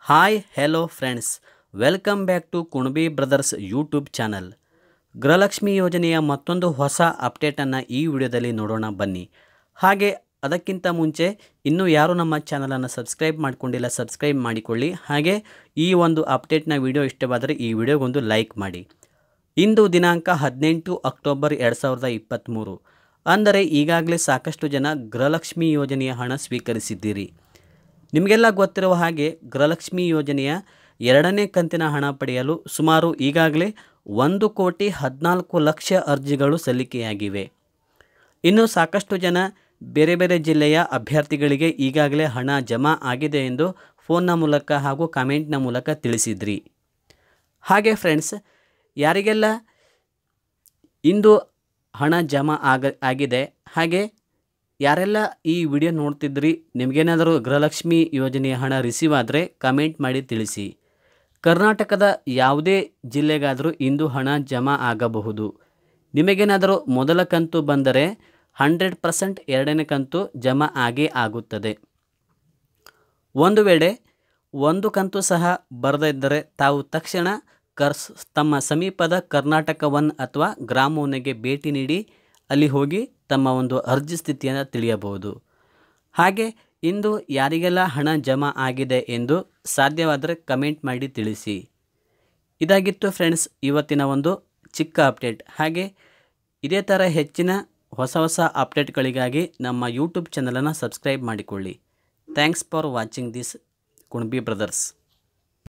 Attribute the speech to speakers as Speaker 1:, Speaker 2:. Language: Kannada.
Speaker 1: Hi hello friends, welcome back to Kunabi brothers YouTube channel. Gruhalakshmi ಯೋಜನೆಯ ಮತ್ತೊಂದು ಹೊಸ ಅಪ್ಡೇಟನ್ನು ಈ ವಿಡಿಯೋದಲ್ಲಿ ನೋಡೋಣ ಬನ್ನಿ. ಹಾಗೆ ಅದಕ್ಕಿಂತ ಮುಂಚೆ ಇನ್ನೂ ಯಾರು ನಮ್ಮ ಚಾನಲನ್ನು ಸಬ್ಸ್ಕ್ರೈಬ್ ಮಾಡಿಕೊಂಡಿಲ್ಲ, ಸಬ್ಸ್ಕ್ರೈಬ್ ಮಾಡಿಕೊಳ್ಳಿ. ಹಾಗೆ ಈ ಒಂದು ಅಪ್ಡೇಟ್ನ ವಿಡಿಯೋ ಇಷ್ಟವಾದರೆ ಈ ವಿಡಿಯೋಗೊಂದು ಲೈಕ್ ಮಾಡಿ. ಇಂದು ದಿನಾಂಕ 18 ಅಕ್ಟೋಬರ್ 2023. ಅಂದರೆ ಈಗಾಗಲೇ ಸಾಕಷ್ಟು ಜನ ಗೃಹಲಕ್ಷ್ಮಿ ಯೋಜನೆಯ ಹಣ ಸ್ವೀಕರಿಸಿದ್ದೀರಿ. ನಿಮಗೆಲ್ಲ ಗೊತ್ತಿರುವ ಹಾಗೆ ಗೃಹಲಕ್ಷ್ಮಿ ಯೋಜನೆಯ 2ನೇ ಕಂತಿನ ಹಣ ಪಡೆಯಲು ಸುಮಾರು ಈಗಾಗಲೇ 1,14,00,000 ಅರ್ಜಿಗಳು ಸಲ್ಲಿಕೆಯಾಗಿವೆ. ಇನ್ನು ಸಾಕಷ್ಟು ಜನ ಬೇರೆ ಬೇರೆ ಜಿಲ್ಲೆಯ ಅಭ್ಯರ್ಥಿಗಳಿಗೆ ಈಗಾಗಲೇ ಹಣ ಜಮಾ ಆಗಿದೆ ಎಂದು ಫೋನ್ನ ಮೂಲಕ ಹಾಗೂ ಕಾಮೆಂಟ್ನ ಮೂಲಕ ತಿಳಿಸಿದ್ರಿ. ಹಾಗೆ ಫ್ರೆಂಡ್ಸ್, ಯಾರಿಗೆಲ್ಲ ಇಂದು ಹಣ ಜಮಾ ಆಗಿದೆ, ಹಾಗೆ ಯಾರೆಲ್ಲ ಈ ವಿಡಿಯೋ ನೋಡ್ತಿದ್ರಿ, ನಿಮಗೇನಾದರೂ ಗೃಹಲಕ್ಷ್ಮಿ ಯೋಜನೆಯ ಹಣ ರಿಸೀವ್ ಆದರೆ ಕಮೆಂಟ್ ಮಾಡಿ ತಿಳಿಸಿ. ಕರ್ನಾಟಕದ ಯಾವುದೇ ಜಿಲ್ಲೆಗಾದರೂ ಇಂದು ಹಣ ಜಮಾ ಆಗಬಹುದು. ನಿಮಗೇನಾದರೂ ಮೊದಲ ಕಂತು ಬಂದರೆ 100% 2ನೇ ಕಂತು ಜಮಾ ಆಗೇ ಆಗುತ್ತದೆ. ಒಂದು ವೇಳೆ ಒಂದು ಕಂತು ಸಹ ಬರದಿದ್ದರೆ ತಾವು ತಕ್ಷಣ ತಮ್ಮ ಸಮೀಪದ ಕರ್ನಾಟಕ 1 ಅಥವಾ ಗ್ರಾಮ 1ಗೆ ಭೇಟಿ ನೀಡಿ ಅಲ್ಲಿ ಹೋಗಿ ತಮ್ಮ ಒಂದು ಅರ್ಜಿ ಸ್ಥಿತಿಯನ್ನು ತಿಳಿಯಬಹುದು. ಹಾಗೆ ಇಂದು ಯಾರಿಗೆಲ್ಲ ಹಣ ಜಮಾ ಆಗಿದೆ ಎಂದು ಸಾಧ್ಯವಾದರೆ ಕಮೆಂಟ್ ಮಾಡಿ ತಿಳಿಸಿ. ಇದಾಗಿತ್ತು ಫ್ರೆಂಡ್ಸ್ ಇವತ್ತಿನ ಒಂದು ಚಿಕ್ಕ ಅಪ್ಡೇಟ್. ಹಾಗೆ ಇದೇ ಥರ ಹೆಚ್ಚಿನ ಹೊಸ ಅಪ್ಡೇಟ್ಗಳಿಗಾಗಿ ನಮ್ಮ ಯೂಟ್ಯೂಬ್ ಚಾನಲನ್ನು ಸಬ್ಸ್ಕ್ರೈಬ್ ಮಾಡಿಕೊಳ್ಳಿ. Thanks for watching this Kunabi brothers.